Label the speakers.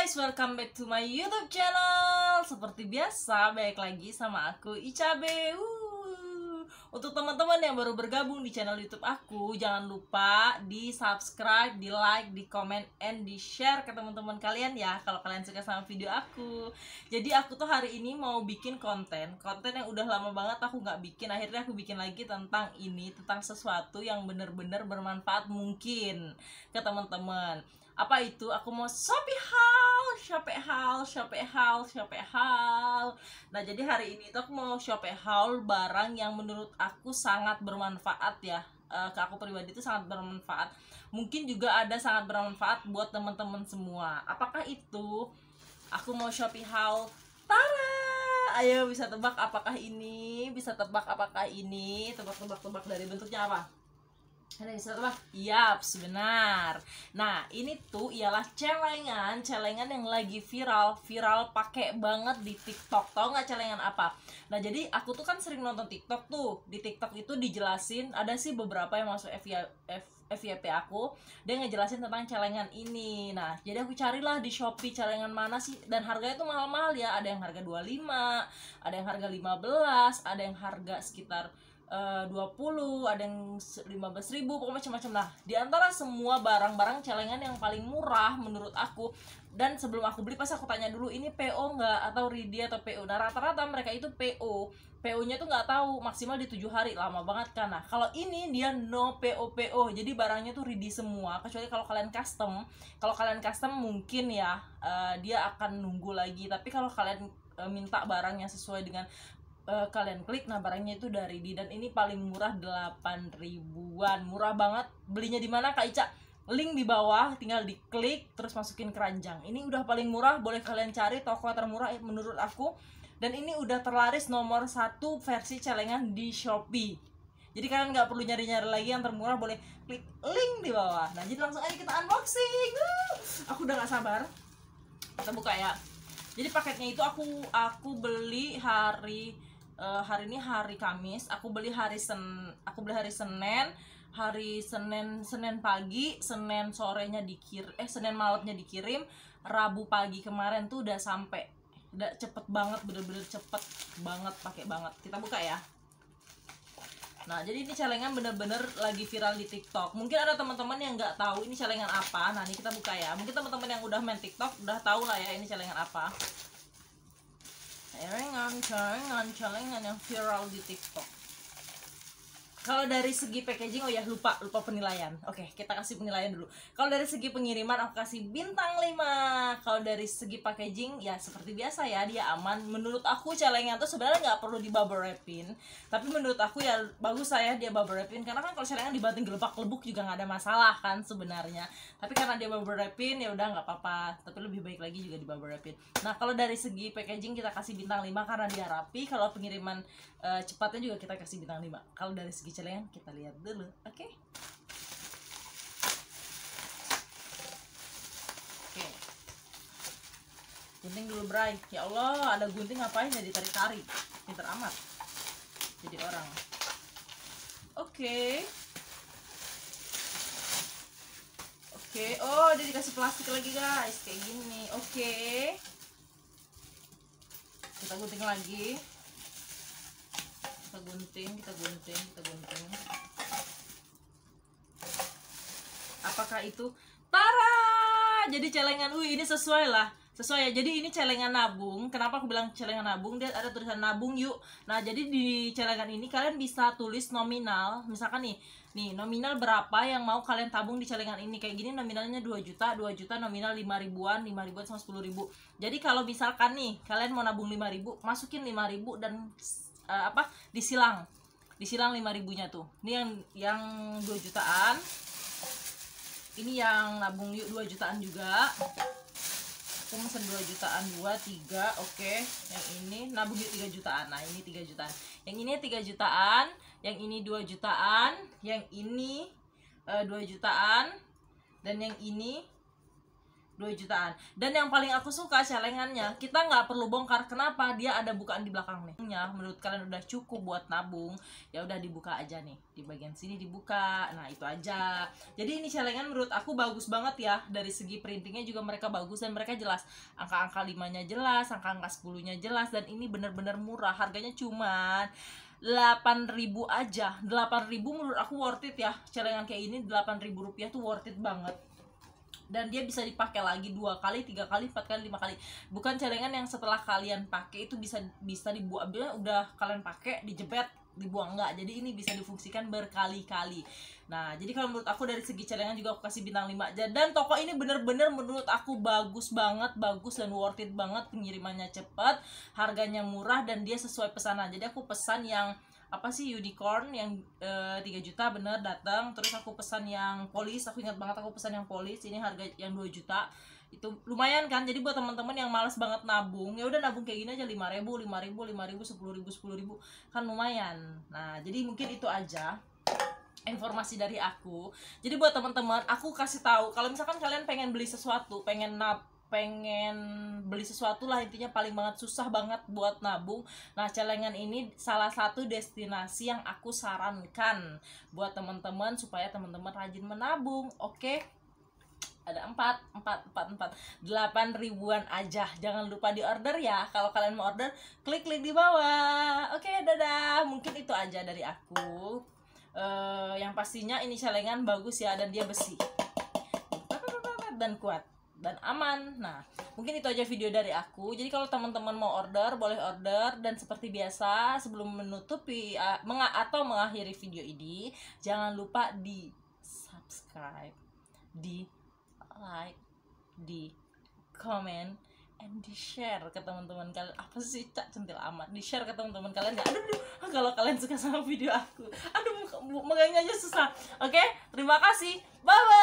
Speaker 1: guys, welcome back to my YouTube channel. Seperti biasa, balik lagi sama aku Icabe. Untuk teman-teman yang baru bergabung di channel YouTube aku, jangan lupa di subscribe, di like, di comment, and di share ke teman-teman kalian ya, kalau kalian suka sama video aku. Jadi aku tuh hari ini mau bikin konten yang udah lama banget aku nggak bikin. Akhirnya aku bikin lagi tentang ini, tentang sesuatu yang bener-bener bermanfaat mungkin ke teman-teman. Apa itu? Aku mau shopping haul. Nah, jadi hari ini tuh aku mau shopping haul barang yang menurut aku sangat bermanfaat ya. Ke aku pribadi itu sangat bermanfaat. Mungkin juga ada sangat bermanfaat buat teman-teman semua. Apakah itu? Aku mau shopping haul. Tara! Ayo, bisa tebak apakah ini? Bisa tebak apakah ini? Tebak dari bentuknya apa? Ada yang bisa tebak? Yaps, benar. Nah, ini tuh ialah celengan yang lagi viral pakai banget di TikTok. Tahu nggak celengan apa? Nah, jadi aku tuh kan sering nonton TikTok tuh. Di TikTok itu dijelasin, ada sih beberapa yang masuk FYP aku, dia ngejelasin tentang celengan ini. Nah, jadi aku carilah di Shopee celengan mana sih, dan harganya tuh mahal-mahal ya. Ada yang harga 25, ada yang harga 15, ada yang harga sekitar 20, ada yang 15.000, pokoknya macam-macam. Nah, di antara semua barang-barang celengan yang paling murah menurut aku, dan sebelum aku beli pasti aku tanya dulu, ini PO nggak atau ready atau PO. Nah, rata-rata mereka itu PO-nya tuh nggak tahu, maksimal di 7 hari, lama banget kan. Nah, kalau ini dia no PO, jadi barangnya tuh ready semua, kecuali kalau kalian custom mungkin ya dia akan nunggu lagi. Tapi kalau kalian minta barang yang sesuai dengan kalian klik, nah barangnya itu dari di, dan ini paling murah 8 ribuan, murah banget. Belinya di mana Kak Ica? Link di bawah, tinggal diklik terus masukin keranjang. Ini udah paling murah, boleh kalian cari toko termurah menurut aku, dan ini udah terlaris nomor 1 versi celengan di Shopee. Jadi kalian nggak perlu nyari-nyari lagi yang termurah, boleh klik link di bawah. Nah, jadi langsung aja kita unboxing. Aku udah nggak sabar, kita buka ya. Jadi paketnya itu aku beli hari ini hari Kamis. Aku beli hari Senin, Senin pagi, Senin sorenya Senin malamnya dikirim, Rabu pagi kemarin tuh udah sampai. Udah cepet banget, bener-bener cepet banget, pakai banget. Kita buka ya. Nah, jadi ini celengan bener-bener lagi viral di TikTok. Mungkin ada teman-teman yang nggak tahu ini celengan apa. Nah, ini kita buka ya. Mungkin teman-teman yang udah main TikTok udah tahu lah ya ini celengan apa. Celengan yang viral di TikTok. Kalau dari segi packaging, oh ya lupa penilaian. Oke, kita kasih penilaian dulu. Kalau dari segi pengiriman aku kasih bintang 5. Kalau dari segi packaging ya seperti biasa ya, dia aman. Menurut aku celengan tuh sebenarnya nggak perlu di bubble wrapin, tapi menurut aku ya bagus saya dia bubble wrapin, karena kan kalau celengan dibanting gelebak-gelebuk juga nggak ada masalah kan sebenarnya. Tapi karena dia bubble wrapin ya udah nggak apa-apa, tapi lebih baik lagi juga di bubble wrapin. Nah, kalau dari segi packaging kita kasih bintang 5 karena dia rapi. Kalau pengiriman cepatnya juga kita kasih bintang 5. Kalau dari segi celengan kita lihat dulu, oke? Oke. Gunting dulu, Bray. Ya Allah, ada gunting ngapain ya ditarik-tarik? Pinter amat jadi orang. Oke. Oh, dia dikasih plastik lagi guys, kayak gini. Oke. Kita gunting lagi. Kita gunting. Apakah itu? Tara! Jadi celengan, ini sesuai ya. Jadi ini celengan nabung. Kenapa aku bilang celengan nabung? Dia ada tulisan nabung yuk. Nah, jadi di celengan ini kalian bisa tulis nominal. Misalkan nih nominal berapa yang mau kalian tabung di celengan ini. Kayak gini nominalnya 2 juta, nominal 5 ribuan sama 10 ribu. Jadi kalau misalkan nih kalian mau nabung 5 ribu, masukin 5 ribu dan disilang 5 ribunya tuh. Ini yang 2 jutaan. Ini yang nabung yuk 2 jutaan juga. Aku mesen 2 jutaan, 2, 3, oke. Yang ini nabung yuk 3 jutaan. Nah, ini 3 jutaan. Yang ini 3 jutaan, yang ini 2 jutaan, yang ini 2 jutaan, dan yang ini 2 jutaan. Dan yang paling aku suka celengannya, kita nggak perlu bongkar. Kenapa? Dia ada bukaan di belakang nih. Menurut kalian udah cukup buat nabung, ya udah dibuka aja nih. Di bagian sini dibuka. Nah, itu aja. Jadi ini celengan menurut aku bagus banget ya. Dari segi printingnya juga mereka bagus dan mereka jelas. Angka-angka 5-nya jelas, angka-angka 10-nya jelas, dan ini bener-bener murah. Harganya cuman 8.000 aja. 8.000 menurut aku worth it ya. Celengan kayak ini 8.000 rupiah tuh worth it banget. Dan dia bisa dipakai lagi 2 kali, 3 kali, 4 kali, 5 kali. Bukan celengan yang setelah kalian pakai itu bisa dibuang, udah kalian pakai dijepit dibuang, enggak. Jadi ini bisa difungsikan berkali-kali. Nah, jadi kalau menurut aku dari segi celengan juga aku kasih bintang 5 aja. Dan toko ini bener-bener menurut aku bagus banget, bagus dan worth it banget. Pengirimannya cepat, harganya murah, dan dia sesuai pesanan. Jadi aku pesan yang apa sih, unicorn yang 3 juta bener datang. Terus aku pesan yang polis, aku ingat banget aku pesan yang polis, ini harga yang 2 juta. Itu lumayan kan. Jadi buat teman-teman yang malas banget nabung, ya udah nabung kayak gini aja, 5.000, 5.000, 5.000, 10.000, 10.000 kan lumayan. Nah, jadi mungkin itu aja informasi dari aku. Jadi buat teman-teman, aku kasih tahu kalau misalkan kalian pengen beli sesuatu, pengen beli sesuatu lah, intinya paling banget susah banget buat nabung. Nah, celengan ini salah satu destinasi yang aku sarankan buat teman-teman supaya teman-teman rajin menabung. Oke, ada 8 ribuan aja. Jangan lupa di order ya. Kalau kalian mau order, klik di bawah. Oke, dadah. Mungkin itu aja dari aku. Yang pastinya ini celengan bagus ya, dan dia besi dan kuat dan aman. Nah, mungkin itu aja video dari aku. Jadi kalau teman-teman mau order, boleh order. Dan seperti biasa, sebelum menutupi atau mengakhiri video ini, jangan lupa di subscribe, di like, di comment, and di share ke teman-teman kalian. Apa sih, Cak, centil amat. Di share ke teman-teman kalian ya. Aduh, kalau kalian suka sama video aku, aduh, megangnya aja susah. Oke, terima kasih, bye bye.